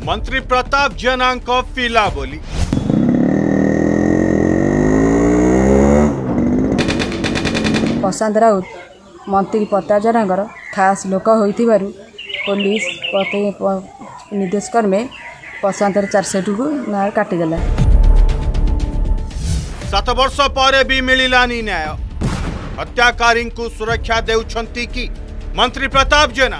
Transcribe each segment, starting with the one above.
मंत्री प्रताप जेना पिला बोली प्रशांत राउत मंत्री प्रताप जेना खास लोक होइथिबारु पुलिस निर्देश क्रमे प्रशांत चार्जसीट को ना काटिदेला। 7 वर्ष पर भी मिलानी न्याय। हत्याकारी को सुरक्षा देउछंती कि मंत्री प्रताप जेना।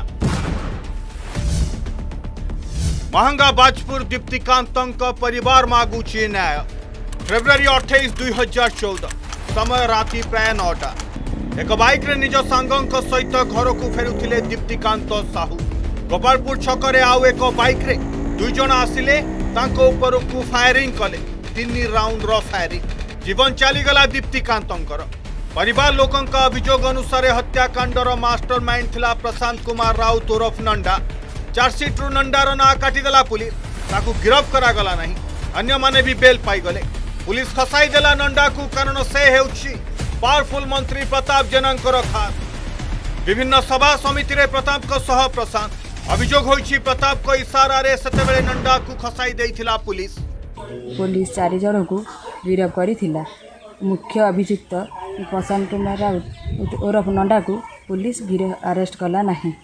महंगा बाजपुर दीप्तिकांत परिवार मागुची न्याय। फेब्रुआरी 28 2014 समय राति प्राय 9टा एक बाइक रे निज सांगों सहित घर को फेरुथिले दीप्तिकांत साहू। गोपालपुर छकरे आउ एक बाइक रे 2 जण आसिले तांको ऊपर को फायरिंग कले। 3 राउंड रो फायरिंग जीवन चलीगला दीप्तिकांतर। परिवार लोकों अभियोग अनुसार हत्याकांडर मास्टरमाइंड थिला प्रशांत कुमार राउत ओरफ नंडा। चार्जसीट रु नंडार ना काटिदेला पुलिस। ताकू गिरफ करागला नहीं। अन्य माने भी बेल पाईगले। पुलिस खसाई देला नंडा को कारण से हेउछि पावरफुल मंत्री प्रताप जेना खास। विभिन्न सभा समिति रे प्रताप को सह प्रशांत अभियोग होइछि प्रताप को इशारा रे सेतेबेले नंडा को खसाई देइथिला पुलिस। पुलिस 4 जन को गिरफ करिथिला। मुख्य अभियुक्त प्रशांत कुमार राउत ओरफ नंडा को पुलिस अरेस्ट कला नहीं।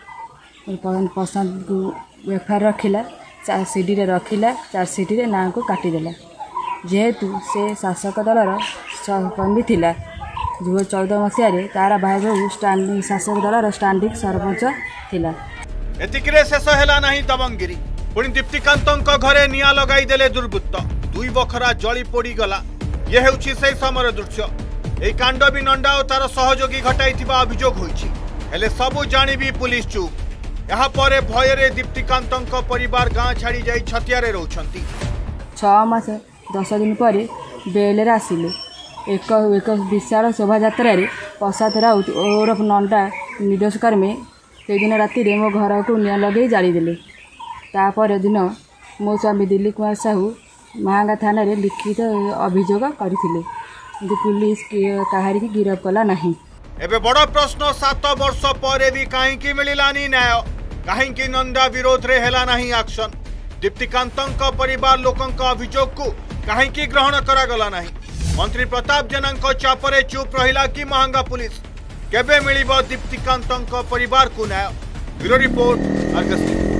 प्रशांत को एफआईआर रखिला सीडी रे रखिला। चार्जसीट रे ना को काटिदेला जेहेतु से शासक दलर सहकर्मी थिला। 2014 मसीह तार भाई बहु स्टैंडिंग शासक दलर स्टैंडिंग सरपंच थिला। एतिकरे शेष हेला नहीं दबंगिरी। पुणी दीप्तिकांत घरे निया लगाई देले दुर्बृत्त। 2 बखरा जली पोड़ी गला। ये हेउछि से समर दृश्य। ए कांड भी नंडा और तार सहयोगी घटाइथिबा अभियोग होइछि। हेले सबु जानि भी पुलिस चुप। यहाँ पर भय रे दीप्तिकांत परिवार गाँ छाड़ी जाई छतियारे रहउछंती। 6 मास 10 दिन पर बेल आसिले। एक विशाल शोभा यात्रा प्रसाद राउत ओरफ नंडा निर्देश क्रमे से दिन राति मो घर को निया लगे जालीदेले। तापर दिन मो स्वामी दिलीप कुमार साहू महांगा थाना रे लिखित अभियोग करथिले किंतु पुलिस कहारी की गिरफ कला नहीं। एबे बड़ प्रश्न 7 वर्ष पर भी कहीं मिलानी न्याय। कहीं नंदा विरोध रे हेला नहीं एक्शन। दीप्तिकांत परिवार लोकों अभियोग को कहीं ग्रहण करागला नहीं। मंत्री प्रताप जेना चापरे चुप रहिला कि महंगा पुलिस। केबे मिलिबो दीप्तिकांत परिवार को न्याय। Bureau report Argus.